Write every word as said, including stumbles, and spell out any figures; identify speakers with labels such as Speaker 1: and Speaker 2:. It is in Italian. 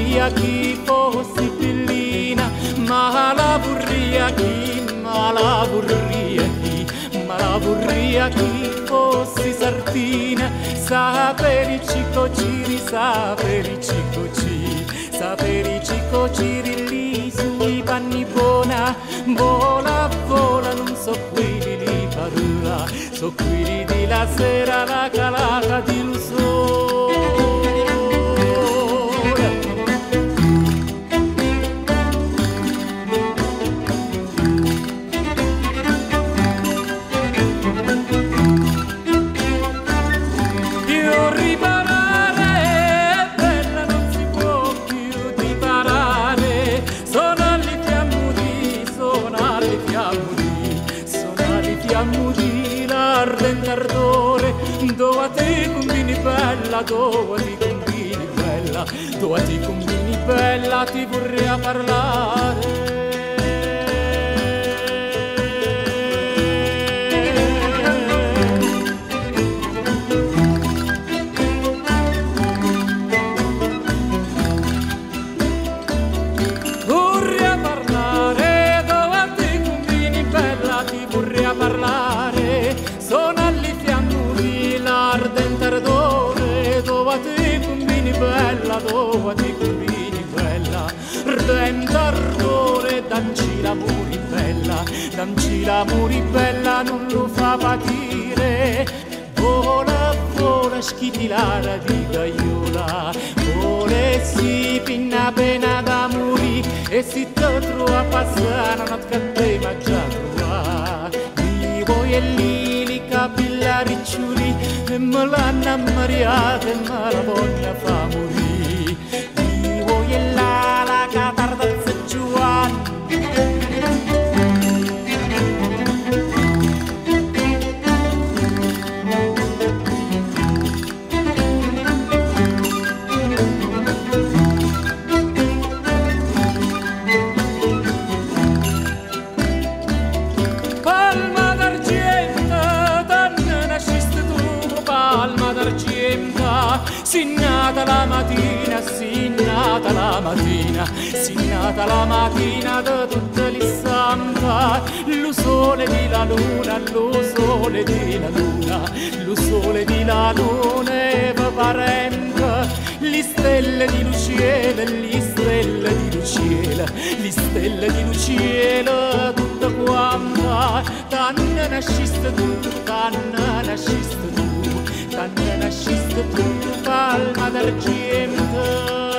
Speaker 1: vorria chi fossi pillina, ma la vorria chi, ma la vorria chi, ma la vorria chi fossi sardina, saperici cociri, saperici cociri, saperici cociri lì sui panni buona, vola, vola, non so quelli di parola, so quelli di la sera, la calaca di l'usura. Ardore, dove ti combini bella, dove ti combini bella, dove ti combini bella, ti vorrei parlare. Vorrei parlare, dove ti combini bella, ti vorrei parlare. Sono alle fiamme l'ardente ardore, dove ti combini bella, dove ti combini bella, ardente ardore, damci l'amore bella, damci l'amore bella, non lo fa patire. Vola, vola, schitilara di gaiola, vola si pinna pena da muri, e si te trova passare, non ti te ma già trova. Mi vuoi e lì capilla ricciuli, e me l'hanno ammariata e me la voglia fa morì. Mi vuoi e là la catarda Giovanni. Si nata la mattina, si nata la mattina, si nata la mattina da tutte le santa, lo sole di la luna, lo sole di la luna, lo sole di la luna e va parente, le stelle di Luciela, le stelle di Luciela, le stelle di Luciela, tutta quanta, tanne nasciste tu, tanne nasciste tu. Tanne nasciste tu, palma d'argento.